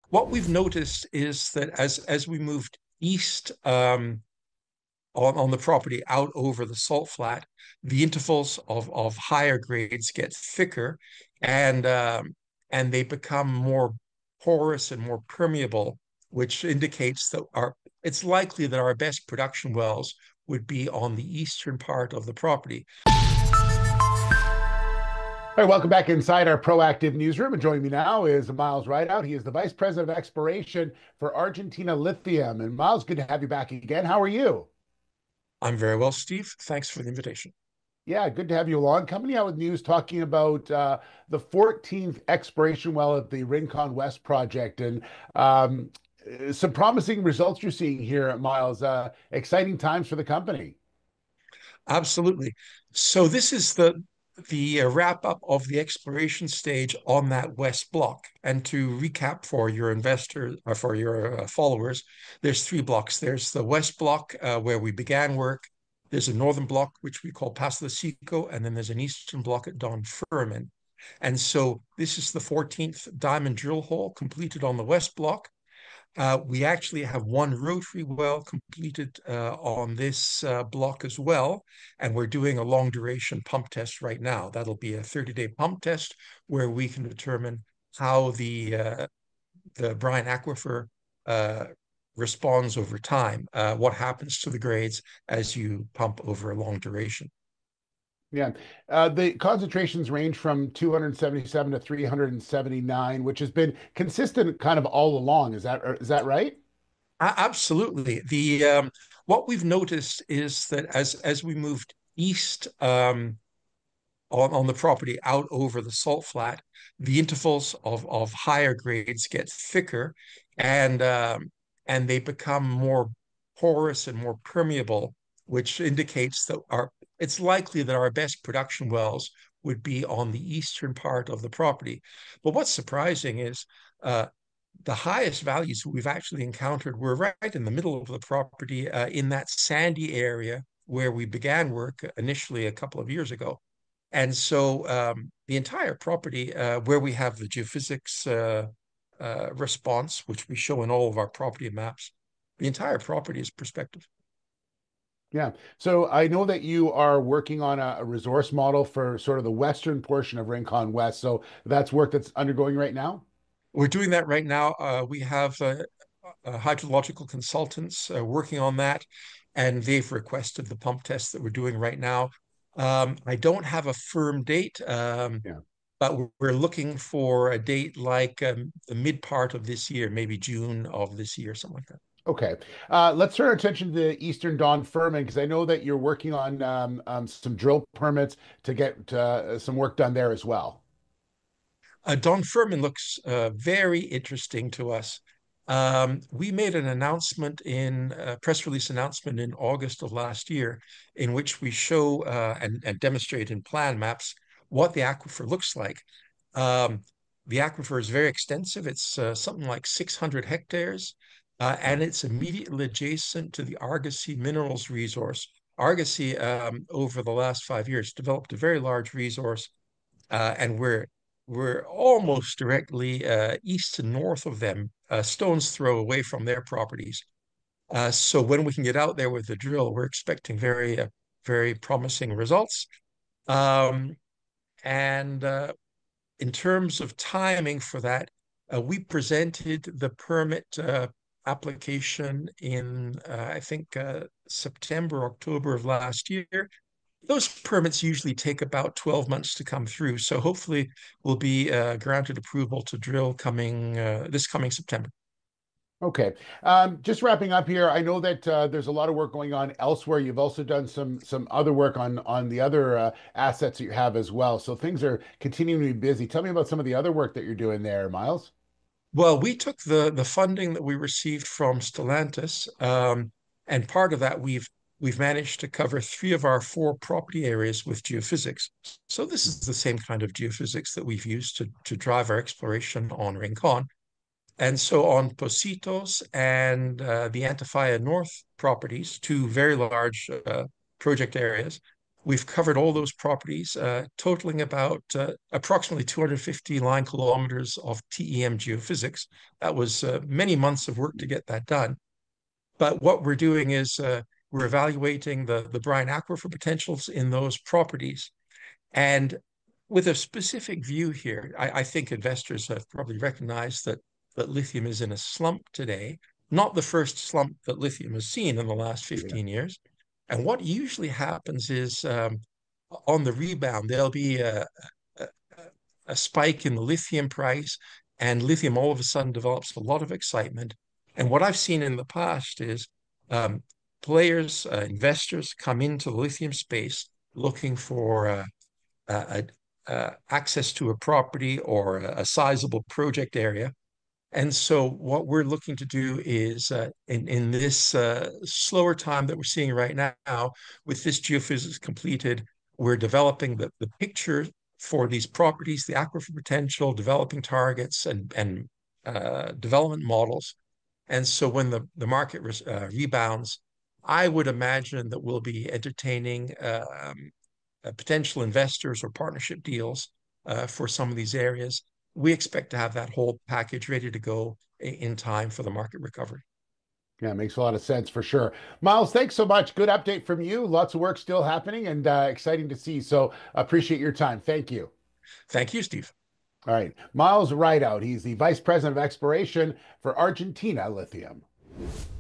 What we've noticed is that as we moved east on the property out over the salt flat, the intervals of higher grades get thicker, and and they become more porous and more permeable, which indicates that our it's likely that our best production wells would be on the eastern part of the property. All right, welcome back inside our proactive newsroom. And joining me now is Miles Rideout. He is the Vice President of Exploration for Argentina Lithium. And Miles, good to have you back again. How are you? I'm very well, Steve. Thanks for the invitation. Yeah, good to have you along. Coming out with news talking about the 14th exploration well at the Rincon West Project and um, some promising results you're seeing here, Miles. Exciting times for the company. Absolutely. So this is the wrap up of the exploration stage on that west block. And to recap for your investors or for your followers, there's three blocks. There's the west block where we began work. There's a northern block which we call Paso de Seco, and then there's an eastern block at Don Furman. And so this is the 14th diamond drill hole completed on the west block. We actually have one rotary well completed on this block as well, and we're doing a long duration pump test right now. That'll be a 30-day pump test where we can determine how the brine aquifer uh, responds over time, what happens to the grades as you pump over a long duration. Yeah. The concentrations range from 277 to 379, which has been consistent kind of all along. Is that right? Absolutely. The what we've noticed is that as we moved east on the property out over the salt flat, the intervals of higher grades get thicker, and and they become more porous and more permeable, which indicates that our it's likely that our best production wells would be on the eastern part of the property. But what's surprising is uh, the highest values we've actually encountered were right in the middle of the property, in that sandy area where we began work initially a couple of years ago. And so the entire property, where we have the geophysics response, which we show in all of our property maps, the entire property is prospective. Yeah. So I know that you are working on a resource model for sort of the western portion of Rincon West. So that's work that's undergoing right now? We're doing that right now. We have hydrological consultants working on that, and they've requested the pump test that we're doing right now. I don't have a firm date, Yeah. but we're looking for a date like the mid part of this year, maybe June of this year, something like that. Okay. Let's turn our attention to the Eastern Dawn Furman because I know that you're working on some drill permits to get some work done there as well. Don Furman looks very interesting to us. We made an announcement in a press release announcement in August of last year, in which we show and demonstrate in plan maps what the aquifer looks like. Um, the aquifer is very extensive. It's something like 600 hectares, and it's immediately adjacent to the Argosy minerals resource. Argosy, over the last 5 years, developed a very large resource, and we're almost directly east and north of them, stone's throw away from their properties. So when we can get out there with the drill, we're expecting very promising results. Um, and in terms of timing for that, we presented the permit application in, I think, September, October of last year. Those permits usually take about 12 months to come through. So hopefully we'll be granted approval to drill this coming September. Okay. Just wrapping up here, I know that there's a lot of work going on elsewhere. You've also done some other work on the other assets that you have as well. So things are continuing to be busy. Tell me about some of the other work that you're doing there, Miles. Well, we took the funding that we received from Stellantis, and part of that we've managed to cover three of our four property areas with geophysics. So this is the same kind of geophysics that we've used to drive our exploration on Rincon. And so on Positos and the Antofalla North properties, two very large project areas, We've covered all those properties, totaling about approximately 250 line kilometers of TEM geophysics. That was many months of work to get that done. But what we're doing is we're evaluating the brine aquifer potentials in those properties. And with a specific view here, I think investors have probably recognized that lithium is in a slump today, not the first slump that lithium has seen in the last Yeah. 15 years. And what usually happens is on the rebound, there'll be a, a spike in the lithium price, and lithium all of a sudden develops a lot of excitement. And what I've seen in the past is um, players, investors come into the lithium space looking for access to a property or a sizable project area. And so what we're looking to do is in this slower time that we're seeing right now, with this geophysics completed, we're developing the picture for these properties, the aquifer potential, developing targets, and development models. And so when the market rebounds, I would imagine that we'll be entertaining potential investors or partnership deals for some of these areas. We expect to have that whole package ready to go in time for the market recovery. Yeah, makes a lot of sense for sure. Miles, thanks so much. Good update from you. Lots of work still happening and exciting to see. So appreciate your time. Thank you. Thank you, Steve. All right. Miles Rideout. He's the Vice President of Exploration for Argentina Lithium.